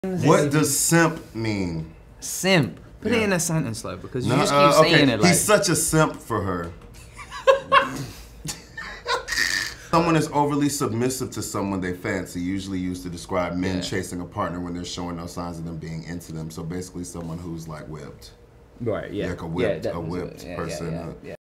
What does simp mean? Simp. Put it Yeah. in a sentence though, because you No, just keep saying okay. it like. He's such a simp for her. Someone is overly submissive to someone they fancy, usually used to describe men chasing a partner when they're showing no signs of them being into them. So basically someone who's like whipped. Right, yeah. Like a whipped, yeah, a whipped person. Yeah.